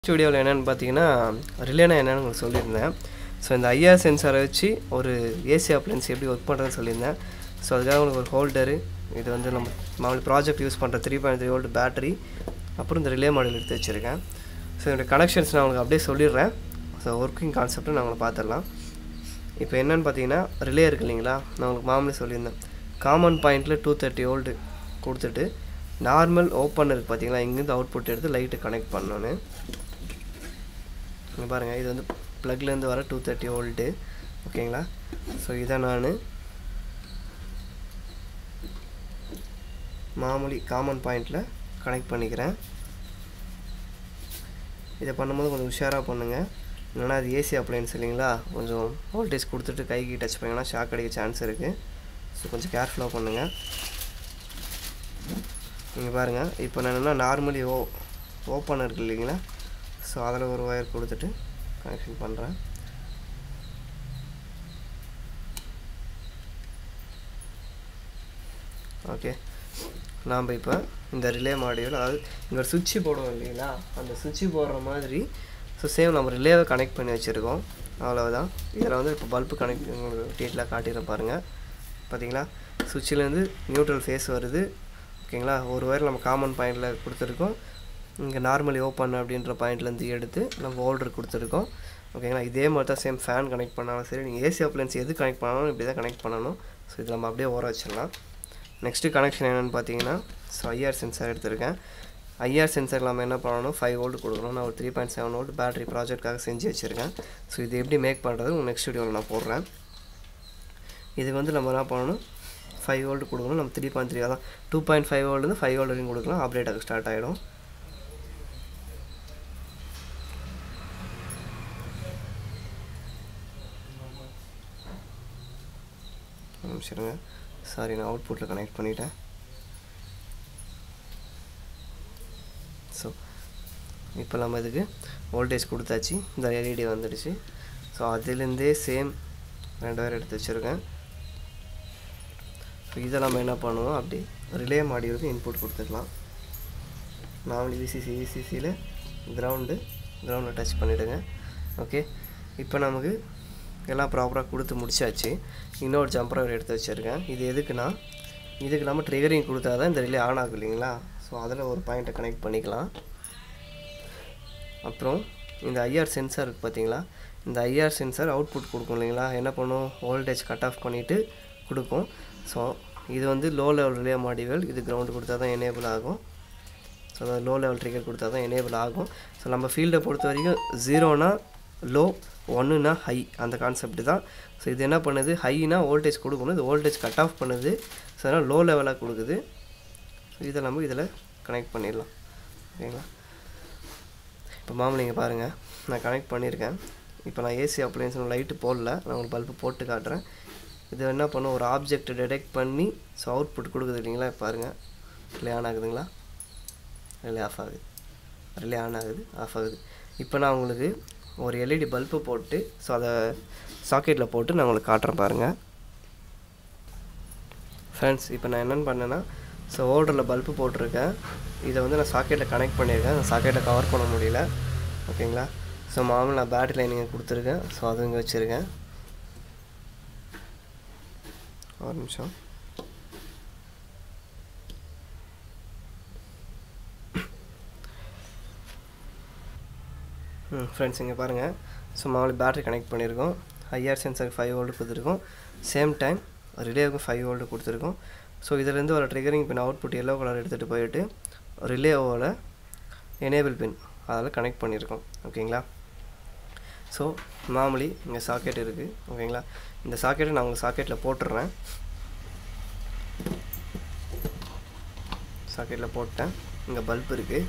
ஸ்டுடியோவில் என்னென்னு பார்த்தீங்கன்னா ரிலேனா என்னென்னு உங்களுக்கு சொல்லியிருந்தேன். ஸோ இந்த ஐஆர் சென்சாரை வச்சு ஒரு ஏசி அப்ளையன்ஸ் எப்படி ஒர்க் பண்ணுறதுன்னு சொல்லியிருந்தேன். ஸோ அதுக்காக உங்களுக்கு ஒரு ஹோல்டரு, இது வந்து நம்ம மாமூலி ப்ராஜெக்ட் யூஸ் பண்ணுற 3.3 வோல்ட் பேட்டரி, அப்புறம் இந்த ரிலே மாடல் எடுத்து வச்சுருக்கேன். ஸோ என்னோடய கனெக்ஷன்ஸ் நான் உங்களுக்கு அப்படியே சொல்லிடுறேன். ஸோ ஒர்க்கிங் கான்செப்ட்டை நான் உங்களுக்கு பார்த்துடலாம். இப்போ என்னென்னு பார்த்தீங்கன்னா ரிலே இருக்குது இல்லைங்களா, நான் உங்களுக்கு மாமூலி சொல்லியிருந்தேன். காமன் பாயிண்ட்டில் 230 வோல்ட்டு கொடுத்துட்டு நார்மல் ஓப்பன் இருக்குது பார்த்தீங்களா, இங்கேருந்து அவுட்புட் எடுத்து லைட்டு கனெக்ட் பண்ணோன்னு. இங்கே பாருங்கள், இது வந்து ப்ளக்லேருந்து வர 230 வோல்ட்டு, ஓகேங்களா. ஸோ இதை நான் மாமூலி காமன் பாயிண்டில் கனெக்ட் பண்ணிக்கிறேன். இதை பண்ணும்போது கொஞ்சம் உஷாராக பண்ணுங்கள், இல்லைனா அது ஏசி அப்ளையன்ஸ் இல்லைங்களா, கொஞ்சம் வோல்டேஜ் கொடுத்துட்டு கைக்கு டச் பண்ணிங்கன்னா ஷாக் அடிக்க சான்ஸ் இருக்குது. ஸோ கொஞ்சம் கேர்ஃபுல்லாக பண்ணுங்கள். நீங்கள் பாருங்கள், இப்போ நான் என்ன நார்மலி ஓப்பன் இருக்குது இல்லைங்களா, ஸோ அதில் ஒரு ஒயர் கொடுத்துட்டு கனெக்ஷன் பண்ணுறேன். ஓகே, நாம் இப்போ இந்த ரிலே மாடியூல், அதாவது இங்கே ஒரு சுவிட்சு போடுவோம் இல்லைங்களா, அந்த சுவிட்சு போடுற மாதிரி ஸோ சேம் நம்ம ரிலேவை கனெக்ட் பண்ணி வச்சுருக்கோம். அவ்வளோதான். இதில் வந்து இப்போ பல்பு கனெக்ட் உங்களுக்கு டீட்டெயிலாக காட்டிடுற பாருங்கள். பார்த்தீங்களா, சுவிட்சிலேருந்து நியூட்ரல் ஃபேஸ் வருது, ஓகேங்களா. ஒரு ஒயர் நம்ம காமன் பாயிண்டில் கொடுத்துருக்கோம், இங்கே நார்மலி ஓப்பன் அப்படின்ற பாயிண்ட்லேருந்து எடுத்து நம்ம ஹோல்டர் கொடுத்துருக்கோம், ஓகேங்களா. இதே மாதிரி தான் சேம் ஃபேன் கனெக்ட் பண்ணாலும் சரி, நீங்கள் ஏசி அப்ளையன்ஸ் எது கனெக்ட் பண்ணாலும் இப்படி தான் கனெக்ட் பண்ணணும். ஸோ இதில் நம்ம அப்படியே ஓர வச்சிடலாம். நெக்ஸ்ட்டு கனெக்ஷன் என்னென்னு பார்த்தீங்கன்னா, ஸோ ஐஆர் சென்சார் எடுத்திருக்கேன். ஐஆர் சென்சார் நம்ம என்ன பண்ணணும், 5 வோல்ட் கொடுக்கணும். நான் ஒரு 3.7 வோல்ட் பேட்டரி ப்ராஜெக்டாக செஞ்சு வச்சுருக்கேன். ஸோ இது எப்படி மேக் பண்ணுறது உங்கள் நெக்ஸ்ட் வீடியோவில் நான் போடுறேன். இதுக்கு வந்து நம்ம என்ன பண்ணணும், 5 வோல்ட் கொடுக்கணும். நம்ம 3.3 தான் 2.5 வோல்ட்லேருந்து 5 வோல்ட் வரைக்கும் கொடுக்கலாம். ஆப்ரேட்டாக ஸ்டார்ட் ஆகிடும். நிமிஷங்க, சாரி, நான் அவுட்புட்டில் கனெக்ட் பண்ணிட்டேன். ஸோ இப்போ நம்ம இதுக்கு வோல்டேஜ் கொடுத்தாச்சு, இந்த எல்இடி வந்துடுச்சு. ஸோ அதுலேருந்தே சேம் 2 ஒயர் எடுத்து வச்சுருக்கேன். ஸோ இதை நம்ம என்ன பண்ணுவோம், அப்படி ரிலே மாடியூலுக்கு இன்புட் கொடுத்துக்கலாம். நார்மலி விசிசியில் கிரவுண்டில் டச் பண்ணிவிடுங்க. ஓகே, இப்போ நமக்கு எல்லாம் ப்ராப்பராக கொடுத்து முடிச்சாச்சு. இன்னொரு ஜம்பர் ஒயர் எடுத்து வச்சுருக்கேன். இது எதுக்குன்னா, இதுக்கு நம்ம ட்ரிகரிங் கொடுத்தா தான் இந்த ரிலே ஆன் ஆகும் இல்லைங்களா. ஸோ அதில் ஒரு பாயிண்ட்டை கனெக்ட் பண்ணிக்கலாம். அப்புறம் இந்த ஐஆர் சென்சார் இருக்குது பார்த்தீங்களா, இந்த ஐஆர் சென்சார் அவுட்புட் கொடுக்கும் இல்லைங்களா, என்ன பண்ணும், வோல்டேஜ் கட் ஆஃப் பண்ணிவிட்டு கொடுக்கும். ஸோ இது வந்து லோ லெவல் ரிலே மாடியூல், இது கிரவுண்டு கொடுத்தா தான் எனேபிள் ஆகும். ஸோ அதாவது லோ லெவல் ட்ரிகர் கொடுத்தா தான் எனேபிள் ஆகும். ஸோ நம்ம ஃபீல்டை பொறுத்த வரைக்கும் 0னா லோ, 1னா ஹை, அந்த கான்செப்ட் தான். ஸோ இது என்ன பண்ணுது, ஹைனா வோல்டேஜ் கொடுக்கணும், இது வோல்டேஜ் கட் ஆஃப் பண்ணுது. ஸோ அதனால் லோ லெவலாக கொடுக்குது. ஸோ இதை நம்ம இதில் கனெக்ட் பண்ணிடலாம், ஓகேங்களா. இப்போ மாமூலி இங்கே பாருங்கள், நான் கனெக்ட் பண்ணியிருக்கேன். இப்போ நான் ஏசி அப்ளையன்ஸ் லைட்டு போடல, நான் உங்களுக்கு பல்பு போட்டு காட்டுறேன். இது என்ன பண்ணும், ஒரு ஆப்ஜெக்ட் டிடெக்ட் பண்ணி ஸோ அவுட்புட் கொடுக்குது இல்லைங்களா. பாருங்கள், ரிலே ஆன் ஆகுதுங்களா, ரிலே ஆஃப் ஆகுது, ரிலே ஆன் ஆகுது, ஆஃப் ஆகுது. இப்போ நான் உங்களுக்கு ஒரு எல்இடி பல்பு போட்டு ஸோ அதை சாக்கெட்டில் போட்டு நான் உங்களுக்கு காட்டுறேன் பாருங்கள். ஃப்ரெண்ட்ஸ், இப்போ நான் என்னென்னு பண்ணேன்னா, ஸோ ஹோல்டரில் பல்பு போட்டிருக்கேன். இதை வந்து நான் சாக்கெட்டில் கனெக்ட் பண்ணியிருக்கேன். அந்த சாக்கெட்டை கவர் பண்ண முடியல, ஓகேங்களா. ஸோ மாமூல் நான் பேட்டரி லைனிங்கை கொடுத்துருக்கேன். ஸோ அது இங்கே வச்சுருக்கேன். ஒரு நிமிஷம். ஃப்ரெண்ட்ஸ், இங்கே பாருங்கள், ஸோ மாமூலி பேட்டரி கனெக்ட் பண்ணியிருக்கோம். ஐஆர் சென்சருக்கு 5 வோல்ட் கொடுத்துருக்கோம். சேம் டைம் ரிலேவுக்கு 5 வோல்ட் கொடுத்துருக்கோம். ஸோ இதிலேருந்து ஒரு triggering pin output yellow colour எடுத்துகிட்டு போயிட்டு ரிலேவோட எனேபிள் பின் அதில் கனெக்ட் பண்ணியிருக்கோம், ஓகேங்களா. ஸோ மாமூலி இங்கே சாக்கெட் இருக்குது, ஓகேங்களா. இந்த சாக்கெட்டை நான் உங்களுக்கு சாக்கெட்டில் போட்டுடுறேன். சாக்கெட்டில் போட்டேன். இங்கே பல்ப் இருக்குது.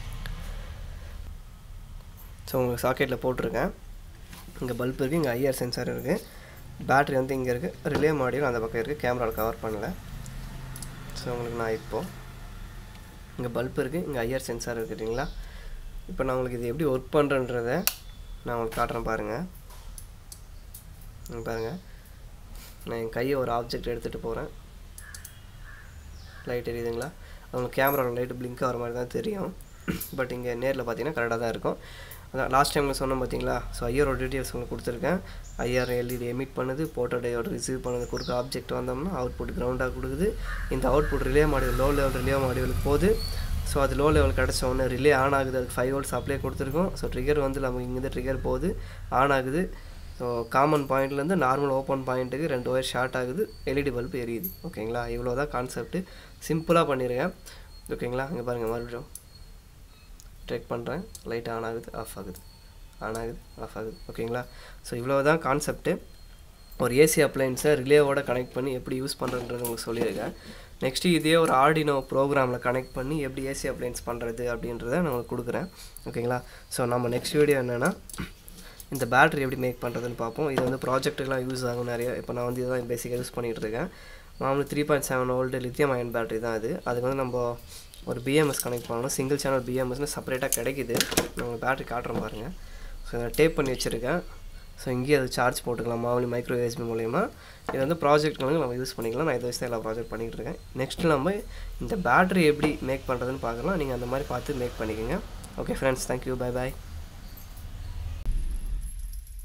ஸோ உங்களுக்கு சாக்கெட்டில் போட்டிருக்கேன். இங்கே பல்ப் இருக்குது, இங்கே ஐஆர் சென்சார் இருக்குது, பேட்ரி வந்து இங்கே இருக்குது, ரிலே மாடியூல் அந்த பக்கம் இருக்குது, கேமராவில் கவர் பண்ணலை. ஸோ உங்களுக்கு நான் இப்போது இங்கே பல்ப் இருக்குது, இங்கே ஐஆர் சென்சார் இருக்குதுங்களா. இப்போ நான் உங்களுக்கு இது எப்படி ஒர்க் பண்ணுறன்றதை நான் உங்களுக்கு காட்டுறேன் பாருங்கள். பாருங்கள், நான் என் கையை ஒரு ஆப்ஜெக்ட் எடுத்துகிட்டு போகிறேன். லைட் எரியுதுங்களா, உங்களுக்கு கேமராவில் லைட்டு பிளிங்க் ஆகிற மாதிரி தான் தெரியும். பட் இங்கே நேரில் பார்த்தீங்கன்னா கரெக்டாக தான் இருக்கும். அதான் லாஸ்ட் டைமில் சொன்னோம் பார்த்தீங்களா. ஸோ ஐஆரோட டீட்டெயில்ஸ் உங்களுக்கு கொடுத்துருக்கேன். ஐஆர் எல்இடி எமிட் பண்ணுது, போட்டோ டயோட ரிசீவ் பண்ணுது, குறுக்க ஆப்ஜெக்ட் வந்தோம்னா அவுட்புட் கிரவுண்டாக கொடுக்குது. இந்த output relay module low level relay மாடியூலுக்கு போகுது. ஸோ அது லோ லெவல் கிடச்ச உடனே ரிலே ஆன் ஆகுது. அதுக்கு 5 volts அப்ளை கொடுத்துருக்கோம். ஸோ ட்ரிகர் வந்து நமக்கு இங்கேருந்து ட்ரிகர் போகுது, ஆன் ஆகுது. ஸோ காமன் பாயிண்ட்லேருந்து நார்மல் ஓப்பன் பாயிண்ட்டுக்கு 2 ஒயர் ஷார்ட் ஆகுது, எல்இடி பல்ப் எரியுது. ஓகேங்களா, இவ்வளோ தான் கான்செப்ட்டு. சிம்பிளாக பண்ணியிருக்கேன். ஓகேங்களா, இங்கே பாருங்கள், மறுபடியும் ட்ரெக் பண்ணுறேன். லைட் ஆன் ஆகுது, ஆஃப் ஆகுது, ஆன் ஆகுது, ஆஃப் ஆகுது. ஓகேங்களா, ஸோ இவ்வளோ தான் கான்செப்ட்டு. ஒரு ஏசி அப்ளைன்ஸை ரிலேவோட கனெக்ட் பண்ணி எப்படி யூஸ் பண்ணுறதுன்றது உங்களுக்கு சொல்லியிருக்கேன். நெக்ஸ்ட்டு இதே ஒரு ஆர்டினோ ப்ரோக்ராமில் கனெக்ட் பண்ணி எப்படி ஏசி அப்ளைன்ஸ் பண்ணுறது அப்படின்றத நான் உங்களுக்கு கொடுக்குறேன். ஓகேங்களா, ஸோ நம்ம நெக்ஸ்ட் வீடியோ என்னென்னா இந்த பேட்ரி எப்படி மேக் பண்ணுறதுன்னு பார்ப்போம். இது வந்து ப்ராஜெக்ட்டுக்கெலாம் யூஸ் ஆகும் நிறைய. இப்போ நான் வந்து இதுதான் பேசிக்காக யூஸ் பண்ணிகிட்டு இருக்கேன். மாமூலு 3.7 volt லித்தியம் அயன் பேட்டரி தான் இது. அதுக்கு வந்து நம்ம ஒரு பிஎம்எஸ் கனெக்ட் பண்ணணும். சிங்கிள் சேனல் பிஎம்எஸ்னு செப்பரேட்டாக கிடைக்குது. நான் உங்களுக்கு பேட்டரி காட்டுறேன் பாருங்கள். ஸோ இதை டேப் பண்ணி வச்சுருக்கேன். ஸோ இங்கேயே அது சார்ஜ் போட்டுக்கலாம் மாவுலி மைக்ரோ யூஎஸ்பி மூலயமா. இது வந்து ப்ராஜெக்ட்களுக்கு நம்ம யூஸ் பண்ணிக்கலாம். நான் இதை வச்சு தான் எல்லா ப்ராஜெக்ட் பண்ணிகிட்டு இருக்கேன். நெக்ஸ்ட்டு நம்ம இந்த பேட்டரி எப்படி மேக் பண்ணுறதுன்னு பார்க்கலாம். நீங்கள் அந்த மாதிரி பார்த்து மேக் பண்ணிக்கோங்க. ஓகே ஃப்ரெண்ட்ஸ், தேங்க்யூ, பை பாய்.